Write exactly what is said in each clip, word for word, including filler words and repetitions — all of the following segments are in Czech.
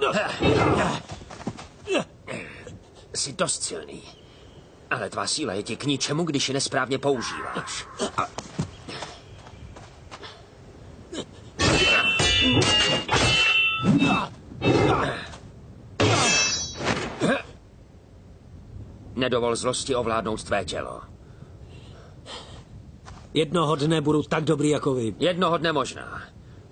Jsi dost silný. Ale tvá síla je ti k ničemu, když ji nesprávně používáš. A... Nedovol zlosti ovládnout tvé tělo. Jednoho dne budu tak dobrý jako vy. Jednoho dne možná.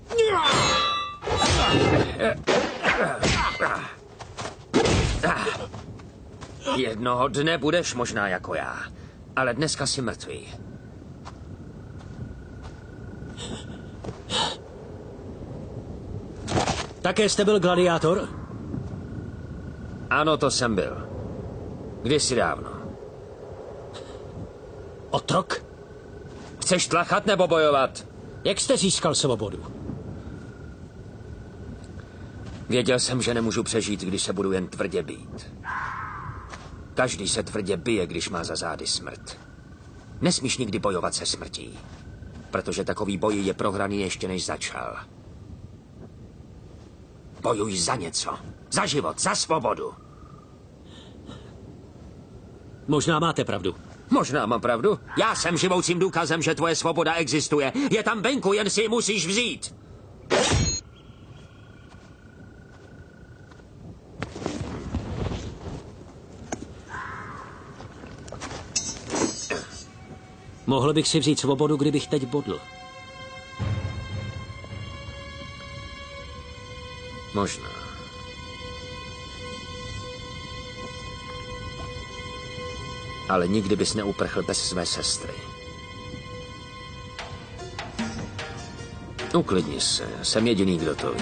Jednoho dne budeš možná jako já. Ale dneska jsi mrtvý. Také jste byl gladiátor? Ano, to jsem byl. Kdysi dávno. Otrok? Chceš tlachat nebo bojovat? Jak jste získal svobodu? Věděl jsem, že nemůžu přežít, když se budu jen tvrdě bít. Každý se tvrdě bije, když má za zády smrt. Nesmíš nikdy bojovat se smrtí, protože takový boj je prohraný ještě než začal. Bojuj za něco. Za život, za svobodu. Možná máte pravdu. Možná mám pravdu. Já jsem živoucím důkazem, že tvoje svoboda existuje. Je tam venku, jen si ji musíš vzít. Mohl bych si vzít svobodu, kdybych teď bodl. Možná. Ale nikdy bys neuprchl bez své sestry. Uklidni se, jsem jediný, kdo to ví.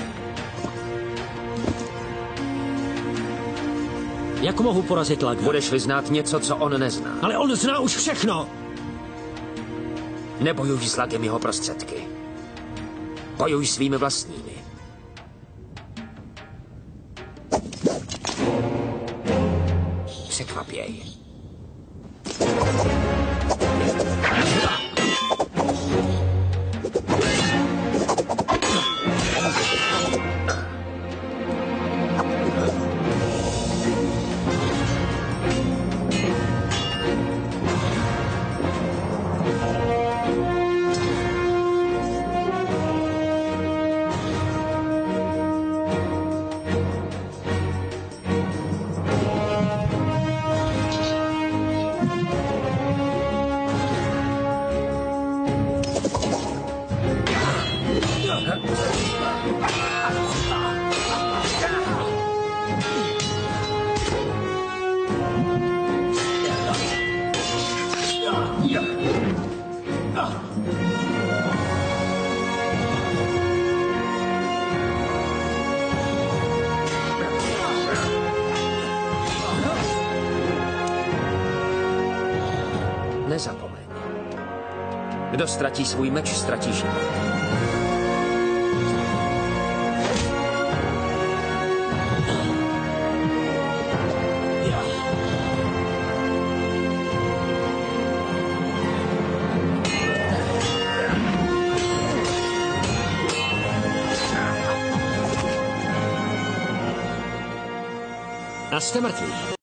Jak mohu porazit Laga? Budeš-li znát něco, co on nezná. Ale on zná už všechno! Nebojuj s Lagem jeho prostředky. Bojuj svými vlastními. Překvap jej. Nezapomeň. Kdo ztratí svůj meč, ztratí život. A jste mrtví.